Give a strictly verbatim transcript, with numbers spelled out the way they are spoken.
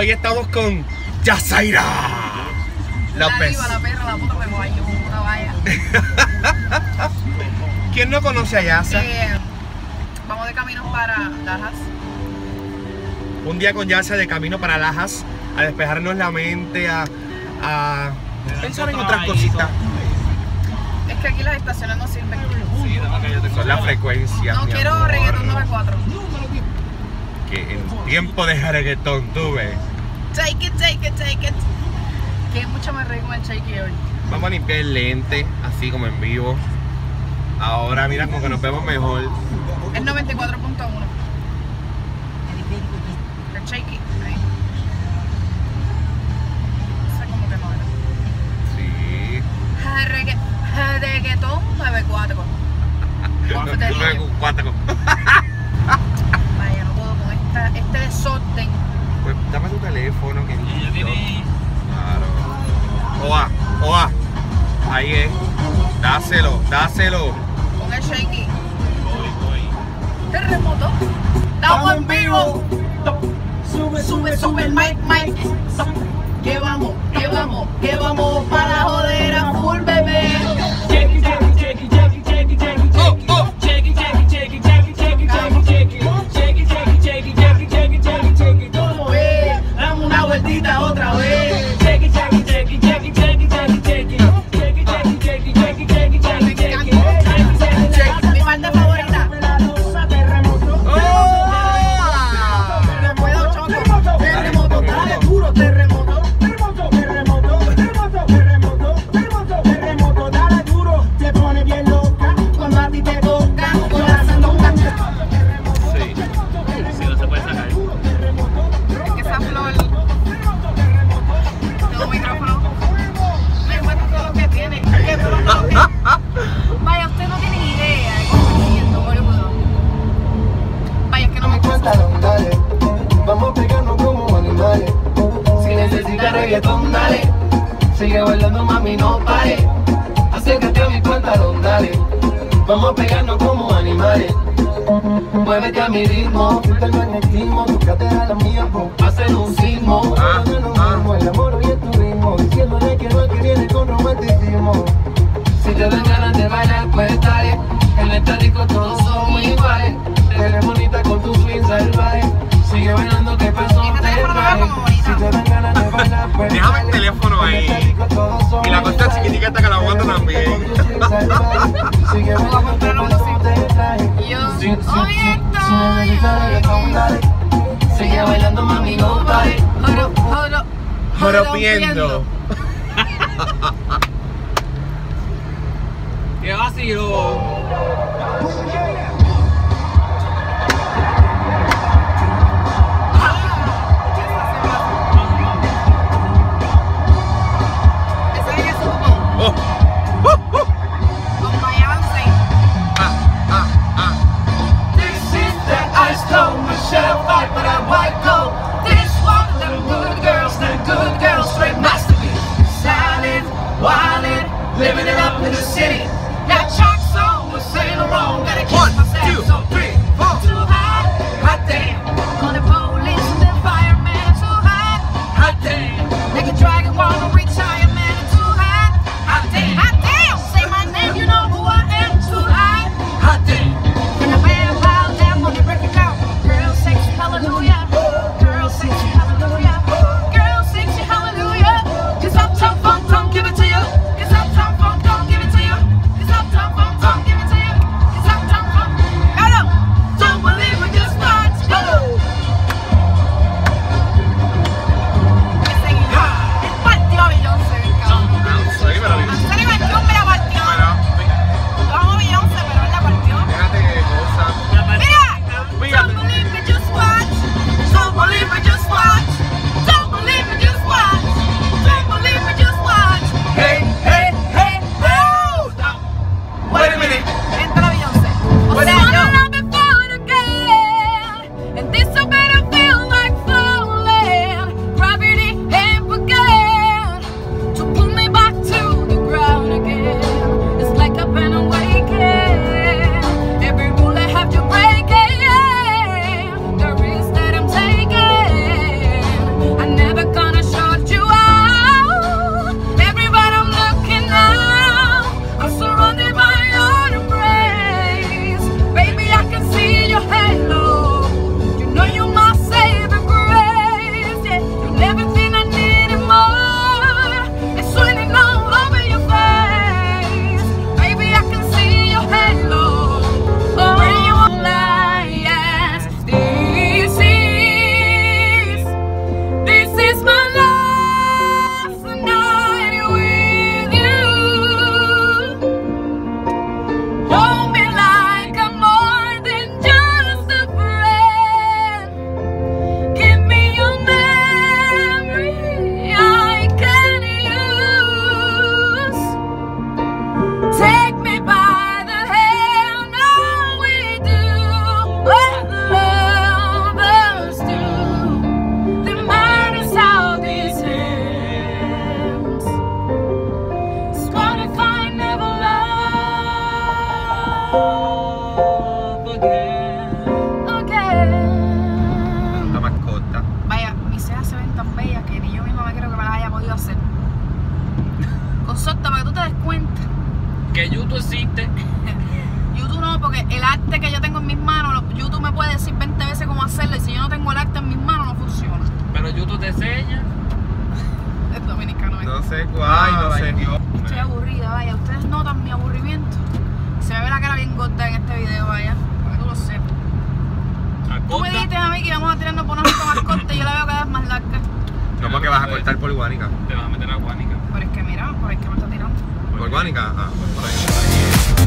Hoy estamos con Yazaira López. La diva, la perra, la puta, me voy a llevar una valla. ¿Quién no conoce a Yasa? Eh, vamos de camino para Lajas. Un día con Yasa de camino para Lajas, a despejarnos la mente, a, a pensar en otras cositas. Es que aquí las estaciones no sirven. Son las frecuencias. No quiero amor. reggaetón nueve cuatro. Que en tiempo de reggaetón tuve. Take it, take it, take it. Que mucho me reí con el shakey hoy. Vamos a limpiar el lente, así como en vivo. Ahora mira como que nos vemos mejor. Es noventa y cuatro punto uno. El shakey. Ahí. No sé cómo que no era. Sí. Regga- Reggaetón nueve cuatro. Cuatro. Vaya, no puedo con esta, este desorden. Pues dame tu teléfono, querido. Claro. Oa, oa. Ahí es. Dáselo, dáselo. Con el shakey. Terremoto. Estamos en vivo. Sube, sube, sube el mic, mic. Que vamos, que vamos, que vamos para la jodera full, bebé. Dame una vueltita otra vez. Mi parte favorita. Puedo choco. Terremoto, dale duro, terremoto. Terremoto, terremoto, terremoto, terremoto, terremoto, terremoto, dale duro. Te pone bien loca cuando a ti te toca con la sandunga. Sí, sí, no se puede sacar. Es que esa flor. Tengo micrófono. Me muestra todo lo que tiene. ¿Qué flor? Vaya, usted no tiene idea de cómo me siento, boludo. Vaya, es que no me gusta. Dale, vamos a pegarnos como animales. Si necesitas reggaetón, dale. Sigue bailando, mami, no pare. Acércate a mi pantalón, dale. Vamos a pegarnos como animales. Muévete a mi ritmo. Siente el magnetismo, tu cadera la mía, pues hacen un sismo. Ah, ah. El amor y el turismo, diciéndole que no es que viene con romanticismo. Si te dan ganas de bailar, pues dale. En el estático todos somos iguales. Eres bonita con tu swing salvaje. Sigue bailando, que pasó Este te teléfono me va traje. como bonita. Si te dan ganas de bailar, pues Déjame el dale. teléfono En el ahí. estático todos somos Y la cosa iguales. chiquitica que la aguanta también. Sigue Voy a bailando, que comprar uno pasó así. te traje. Y yo, Si- si- si- oye, si necesitas reggaetón, dale. Sigue bailando, mami, no pare. Joro, joro, Joropiendo. ¡Qué vacilo! Ese viene su cupo. Oh, Con Mayance. ah, ah, ah. This is the ice cold Michelle fight for that white coat. This one of them good girls, them good girls, straight masterpiece. Silent, wildin', living it up in the city. That chalk song was saying wrong, gotta existe. YouTube no, porque el arte que yo tengo en mis manos, YouTube me puede decir veinte veces cómo hacerlo y si yo no tengo el arte en mis manos no funciona. Pero YouTube te enseña. Es dominicano. ¿eh? No sé cuál, no sé. Estoy aburrida, vaya. Ustedes notan mi aburrimiento. Se me ve la cara bien gorda en este video, vaya. Para que tú lo sepas. Tú me dijiste a mí que íbamos a tirarnos por una ruta más corta y yo la veo cada vez más larga. No, porque vas a cortar por Guánica. Te vas a meter a Guánica. Pero es que mira, por ahí que me está tirando. ¿Por Guánica? Ah, pues por ahí.